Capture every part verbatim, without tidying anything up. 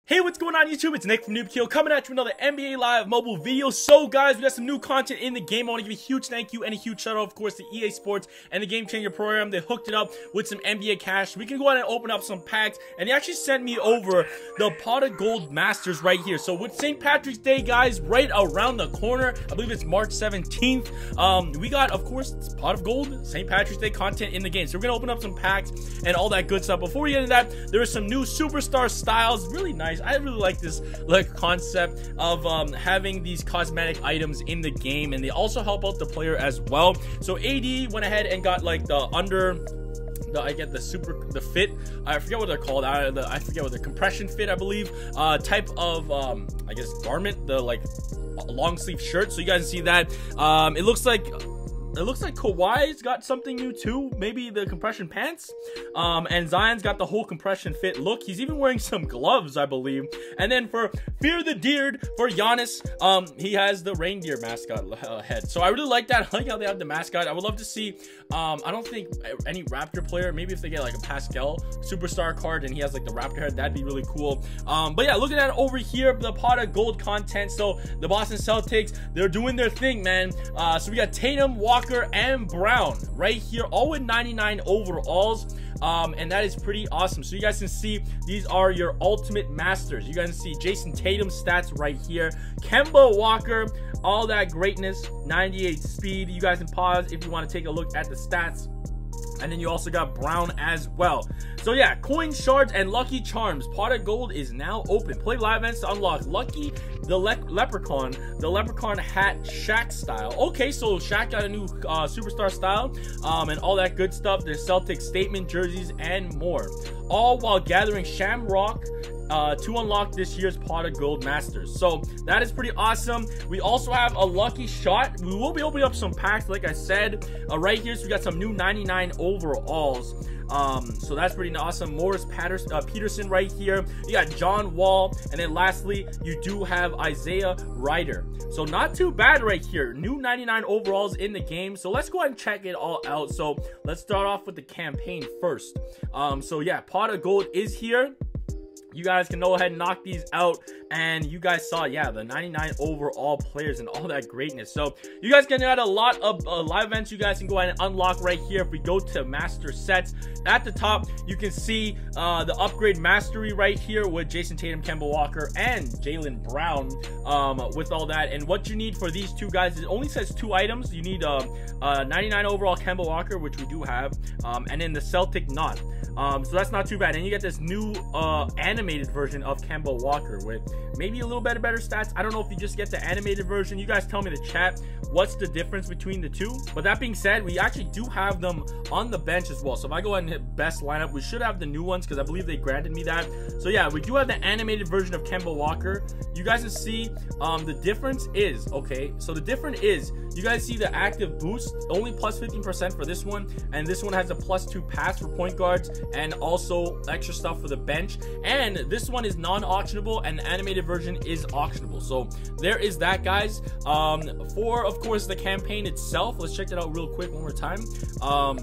Hey, what's going on YouTube? It's Nick from Noobkill coming at you with another N B A Live mobile video. So guys, we got some new content in the game. I want to give a huge thank you and a huge shout out, of course, to E A Sports and the Game Changer program. They hooked it up with some N B A cash. We can go ahead and open up some packs, and they actually sent me over the Pot of Gold Masters right here. So with Saint Patrick's Day, guys, right around the corner, I believe it's March seventeenth, um, we got, of course, Pot of Gold, Saint Patrick's Day content in the game. So we're going to open up some packs and all that good stuff. Before we get into that, there are some new Superstar styles, really nice. I really like this like concept of um, having these cosmetic items in the game, and they also help out the player as well. So A D went ahead and got like the under The, I get the super the fit I forget what they're called I, the, I forget what the compression fit I believe uh type of um I guess garment, the like long sleeve shirt. So you guys see that um it looks like It looks like Kawhi's got something new too, maybe the compression pants. Um, and Zion's got the whole compression fit look. He's even wearing some gloves, I believe. And then for Fear the Deerd, for Giannis, um, he has the reindeer mascot uh, head. So I really like that. I like how they have the mascot. I would love to see, um, I don't think any Raptor player, maybe if they get like a Pascal Superstar card and he has like the Raptor head, that'd be really cool. Um, but yeah, looking at it over here, the Pot of Gold content. So the Boston Celtics, they're doing their thing, man. Uh, so we got Tatum, Walker, and Brown right here, all with ninety-nine overalls, um, and that is pretty awesome. So you guys can see these are your ultimate masters. You guys can see Jason Tatum's stats right here, Kemba Walker, all that greatness, ninety-eight speed. You guys can pause if you want to take a look at the stats. And then you also got Brown as well. So yeah, coin shards and lucky charms. Pot of Gold is now open. Play live events to unlock Lucky the Le Leprechaun, the Leprechaun hat Shaq style. Okay, so Shaq got a new uh, Superstar style, um, and all that good stuff. There's Celtic statement jerseys and more. All while gathering Shamrock Uh, to unlock this year's Pot of Gold Masters. So that is pretty awesome. We also have a lucky shot. We will be opening up some packs, like I said, uh, right here. So we got some new ninety-nine overalls. Um, so that's pretty awesome. Morris Patterson, uh, Peterson right here. You got John Wall, and then lastly, you do have Isaiah Ryder. So not too bad right here. New ninety-nine overalls in the game. So let's go ahead and check it all out. So let's start off with the campaign first. Um, so yeah, Pot of Gold is here. You guys can go ahead and knock these out, and you guys saw, yeah, the ninety-nine overall players and all that greatness. So you guys can add a lot of uh, live events you guys can go ahead and unlock right here. If we go to master sets at the top, you can see uh, the upgrade mastery right here with Jason Tatum, Kemba Walker, and Jaylen Brown, um, with all that. And what you need for these two guys, it only says two items. You need uh, uh, ninety-nine overall Kemba Walker, which we do have, um, and then the Celtic knot. Um, so that's not too bad. And you get this new uh, animated version of Kemba Walker with maybe a little better better stats. I don't know if you just get the animated version. You guys tell me in the chat what's the difference between the two. But that being said, we actually do have them on the bench as well. So if I go ahead and hit best lineup, we should have the new ones because I believe they granted me that. So yeah, we do have the animated version of Kemba Walker. You guys can see um, the difference is, okay, so the difference is, you guys see the active boost, only plus fifteen percent for this one, and this one has a plus two pass for point guards, and also extra stuff for the bench. And this one is non-auctionable, and the animated version is auctionable. So there is that, guys. Um, for, of course, the campaign itself, let's check it out real quick one more time. Um,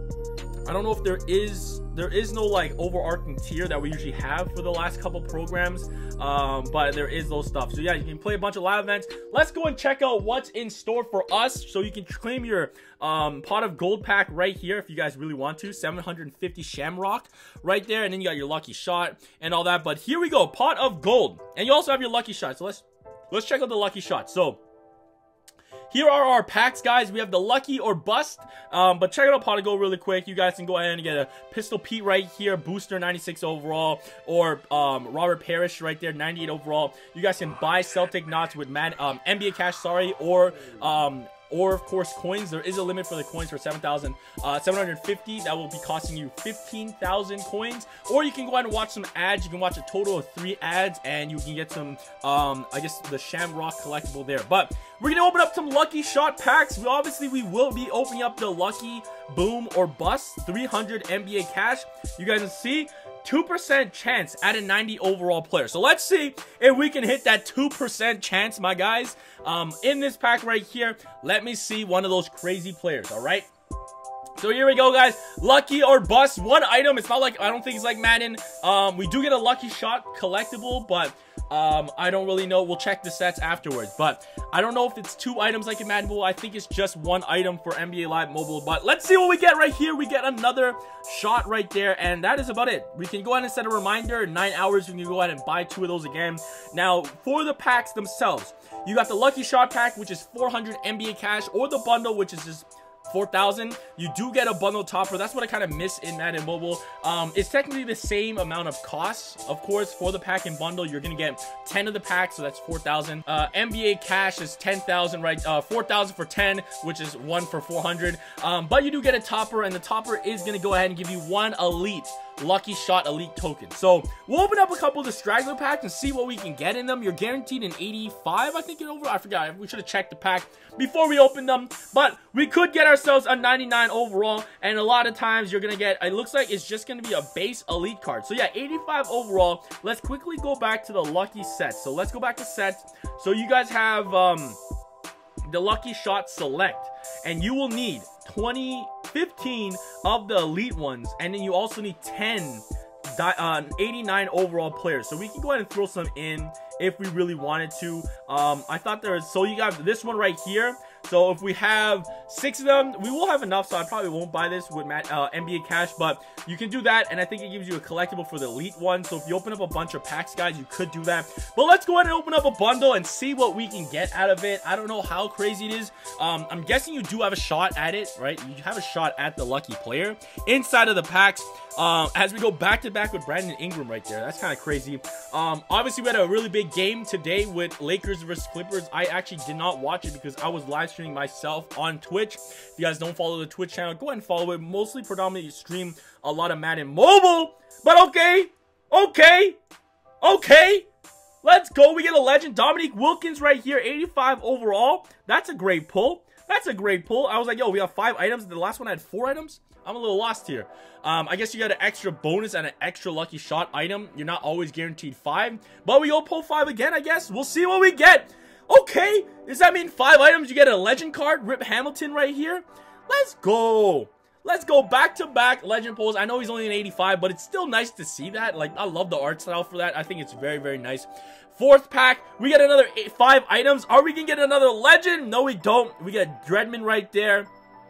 I don't know if there is there is no like overarching tier that we usually have for the last couple programs, um, but there is those stuff. So yeah, you can play a bunch of live events. Let's go and check out what's in store for us. So you can claim your um, Pot of Gold pack right here if you guys really want to. seven hundred fifty Shamrock right there, and then you got your lucky shot and all that. But here we go, Pot of Gold, and you also have your lucky shot. So let's let's check out the lucky shot. So here are our packs, guys. We have the lucky or bust, um, but check out Pot of Gold really quick. You guys can go ahead and get a Pistol Pete right here, booster ninety-six overall, or um, Robert Parrish right there, ninety-eight overall. You guys can buy Celtic knots with man, um, N B A cash, sorry, or um, or of course coins. There is a limit for the coins for seven thousand seven hundred fifty. That will be costing you fifteen thousand coins. Or you can go ahead and watch some ads. You can watch a total of three ads, and you can get some, um, I guess, the Shamrock collectible there. But we're gonna open up some lucky shot packs. We obviously we will be opening up the lucky boom or bust three hundred N B A cash. You guys can see two percent chance at a ninety overall player. So let's see if we can hit that two percent chance, my guys. Um, in this pack right here, let me see one of those crazy players, all right? So here we go, guys. Lucky or bust. One item. It's not like, I don't think it's like Madden. Um, we do get a lucky shot collectible, but um, I don't really know. We'll check the sets afterwards. But I don't know if it's two items like in Madden Mobile. I think it's just one item for N B A Live Mobile. But let's see what we get right here. We get another shot right there, and that is about it. We can go ahead and set a reminder. In nine hours, we can go ahead and buy two of those again. Now, for the packs themselves, you got the lucky shot pack, which is four hundred N B A cash, or the bundle, which is just four thousand. You do get a bundle topper. That's what I kind of miss in Madden Mobile. Um, it's technically the same amount of costs. Of course, for the pack and bundle, you're going to get ten of the packs, so that's four thousand. Uh, N B A cash is ten thousand, right? Uh, four thousand for ten, which is one for four hundred. Um, but you do get a topper, and the topper is going to go ahead and give you one elite lucky shot elite token. So we'll open up a couple of the straggler packs and see what we can get in them. You're guaranteed an eighty-five, I think, it over. I forgot. We should have checked the pack before we opened them, but we could get ourselves a ninety-nine overall, and a lot of times you're gonna get, it looks like it's just gonna be a base elite card. So yeah, eighty-five overall. Let's quickly go back to the lucky sets. So let's go back to sets. So you guys have um the lucky shot select, and you will need twenty, fifteen of the elite ones, and then you also need ten uh, eighty-nine overall players. So we can go ahead and throw some in if we really wanted to. um I thought there was, so you got this one right here. So if we have six of them, we will have enough, so I probably won't buy this with uh, N B A cash, but you can do that, and I think it gives you a collectible for the elite one. So if you open up a bunch of packs, guys, you could do that. But let's go ahead and open up a bundle and see what we can get out of it. I don't know how crazy it is. Um, I'm guessing you do have a shot at it, right? You have a shot at the lucky player inside of the packs. Um, as we go back to back with Brandon Ingram right there, that's kind of crazy. Um, obviously, we had a really big game today with Lakers versus Clippers. I actually did not watch it because I was live streaming myself on Twitch. If you guys don't follow the Twitch channel, go ahead and follow it. Mostly, predominantly stream a lot of Madden Mobile. But okay, okay, okay. Let's go. We get a legend, Dominique Wilkins right here, eighty-five overall. That's a great pull. That's a great pull. I was like, yo, we have five items. The last one had four items. I'm a little lost here. Um, I guess you got an extra bonus and an extra lucky shot item. You're not always guaranteed five, but we all pull five again, I guess. We'll see what we get. Okay, does that mean five items? You get a legend card, Rip Hamilton right here. Let's go. Let's go back to back legend pulls. I know he's only an eighty-five, but it's still nice to see that. Like, I love the art style for that. I think it's very, very nice. Fourth pack, we get another eight, five items. Are we gonna get another legend? No, we don't. We get Dreadman right there.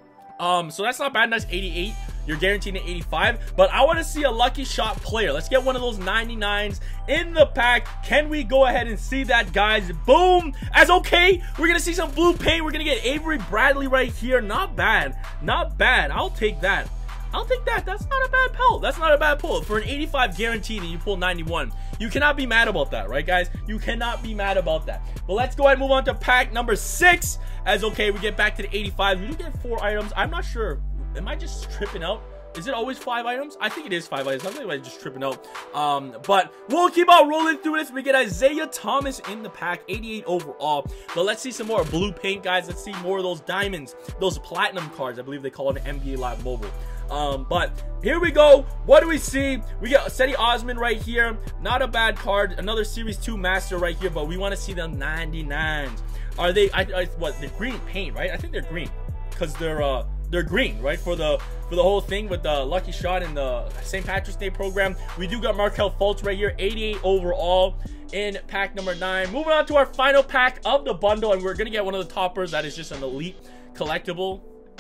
Um, so that's not bad. That's eighty-eight. You're guaranteed an eighty-five, but I want to see a lucky shot player. Let's get one of those ninety-nines in the pack. Can we go ahead and see that, guys? Boom. As okay, we're gonna see some blue paint. We're gonna get Avery Bradley right here. Not bad, not bad. I'll take that. I'll take that. That's not a bad pull. That's not a bad pull. For an eighty-five guaranteed and you pull ninety-one, you cannot be mad about that, right, guys? You cannot be mad about that. But let's go ahead and move on to pack number six. As okay, we get back to the eighty-five. We do get four items. I'm not sure. Am I just tripping out? Is it always five items? I think it is five items. I think I'm just tripping out. Um, but we'll keep on rolling through this. We get Isaiah Thomas in the pack, eighty-eight overall. But let's see some more blue paint, guys. Let's see more of those diamonds, those platinum cards. I believe they call it an N B A Live Mobile. Um, but here we go. What do we see? We got Cedi Osman right here. Not a bad card. Another Series two Master right here. But we want to see the ninety-nines. Are they? I, I what? The green paint, right? I think they're green because they're uh. They're green, right? For the for the whole thing with the lucky shot in the Saint Patrick's Day program. We do got Markelle Fultz right here, eighty-eight overall in pack number nine. Moving on to our final pack of the bundle, and we're gonna get one of the toppers that is just an elite collectible.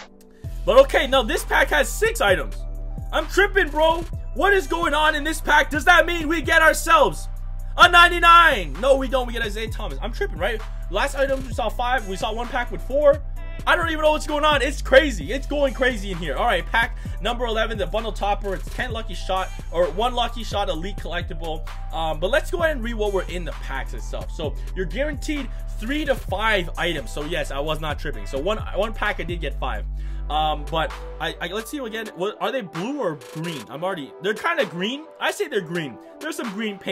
But okay, now this pack has six items. I'm tripping, bro. What is going on in this pack? Does that mean we get ourselves a ninety-nine? No, we don't. We get Isaiah Thomas. I'm tripping, right? Last item we saw five. We saw one pack with four. I don't even know what's going on. It's crazy. It's going crazy in here. All right, pack number eleven, the bundle topper. It's ten lucky shot or one lucky shot elite collectible. Um, but let's go ahead and read what we're in the packs itself. So you're guaranteed three to five items. So yes, I was not tripping. So one one pack I did get five. Um, but I, I let's see again. What are they, blue or green? I'm already. They're kind of green. I say they're green. There's some green paint.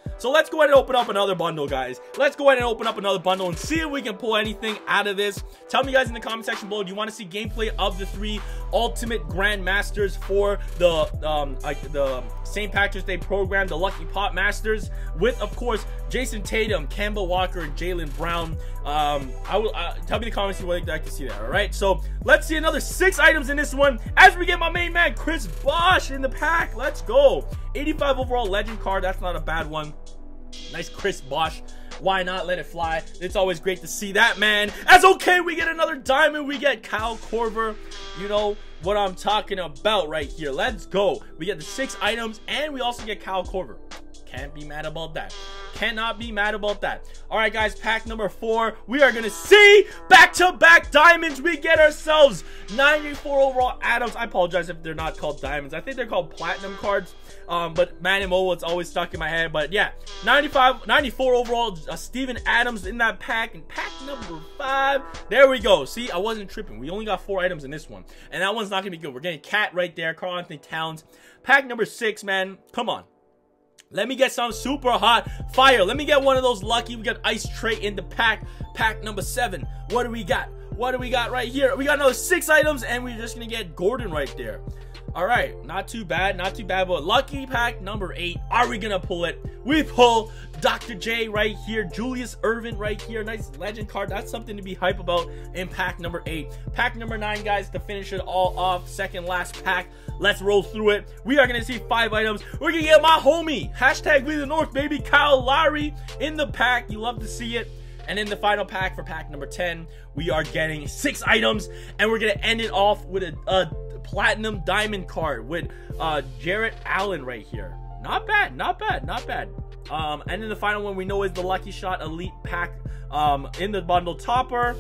So let's go ahead and open up another bundle, guys. Let's go ahead and open up another bundle and see if we can pull anything out of this. Tell me, guys, in the comment section below, do you want to see gameplay of the three Ultimate Grandmasters for the um like the Saint Patrick's Day program, the Lucky Pot Masters, with, of course, Jason Tatum, Kemba Walker, and Jaylen Brown? Um, I will uh, tell me in the comments if you'd like to see that. All right, so let's see another six items in this one as we get my main man Chris Bosh in the pack. Let's go. eighty-five overall legend card. That's not a bad one. Nice Chris Bosh. Why not let it fly? It's always great to see that, man. As okay, we get another diamond. We get Kyle Korver. You know what I'm talking about right here. Let's go. We get the six items, and we also get Kyle Korver. Can't be mad about that. Cannot be mad about that. All right, guys, pack number four. We are going to see back-to-back diamonds. We get ourselves ninety-four overall Adams. I apologize if they're not called diamonds. I think they're called platinum cards. Um, but Madden Mobile, it's always stuck in my head. But yeah, ninety-five, ninety-four overall uh, Steven Adams in that pack. And pack number five, there we go. See, I wasn't tripping. We only got four items in this one. And that one's not going to be good. We're getting Cat right there, Karl-Anthony Towns. Pack number six, man. Come on. Let me get some super hot fire. Let me get one of those lucky. We got Ice Tray in the pack. Pack number seven. What do we got? What do we got right here? We got another six items, and we're just going to get Gordon right there. All right. Not too bad. Not too bad. But lucky pack number eight. Are we going to pull it? We pull Doctor J right here. Julius Erving right here. Nice legend card. That's something to be hype about in pack number eight. Pack number nine, guys, to finish it all off. Second last pack. Let's roll through it. We are going to see five items. We're going to get my homie. Hashtag We The North, baby. Kyle Lowry in the pack. You love to see it. And in the final pack for pack number ten, we are getting six items. And we're going to end it off with a, a platinum diamond card with uh, Jarrett Allen right here. Not bad. Not bad. Not bad. Um, and then the final one we know is the Lucky Shot Elite pack um, in the bundle topper.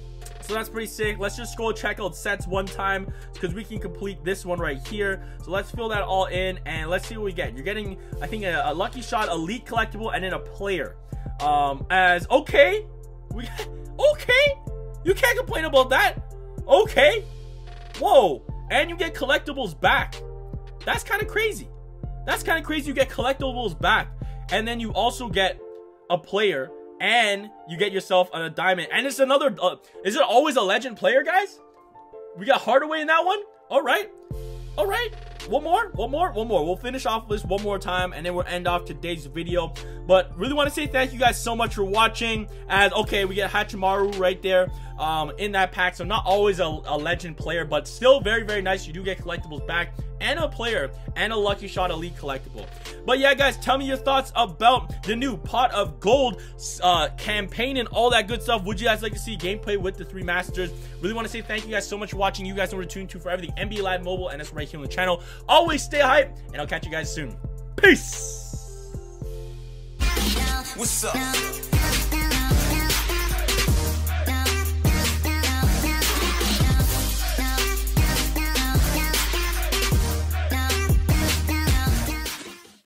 So that's pretty sick. Let's just go check out sets one time because we can complete this one right here. So let's fill that all in and let's see what we get. You're getting, I think, a, a Lucky Shot Elite collectible and then a player. Um, as okay, we okay, you can't complain about that. Okay, whoa, and you get collectibles back. That's kind of crazy. That's kind of crazy. You get collectibles back, and then you also get a player. And you get yourself a diamond. And it's another... Uh, is it always a legend player, guys? We got Hardaway in that one? All right. All right. One more. One more. One more. We'll finish off this one more time. And then we'll end off today's video. But really want to say thank you guys so much for watching. As, okay, we get Hachimaru right there um, in that pack. So not always a, a legend player. But still very, very nice. You do get collectibles back. And a player. And a Lucky Shot Elite collectible. But yeah, guys, tell me your thoughts about the new Pot of Gold uh, campaign and all that good stuff. Would you guys like to see gameplay with the three masters? Really want to say thank you guys so much for watching. You guys know where to tune to for everything N B A Live Mobile, and that's right here on the channel. Always stay hype, and I'll catch you guys soon. Peace. What's up?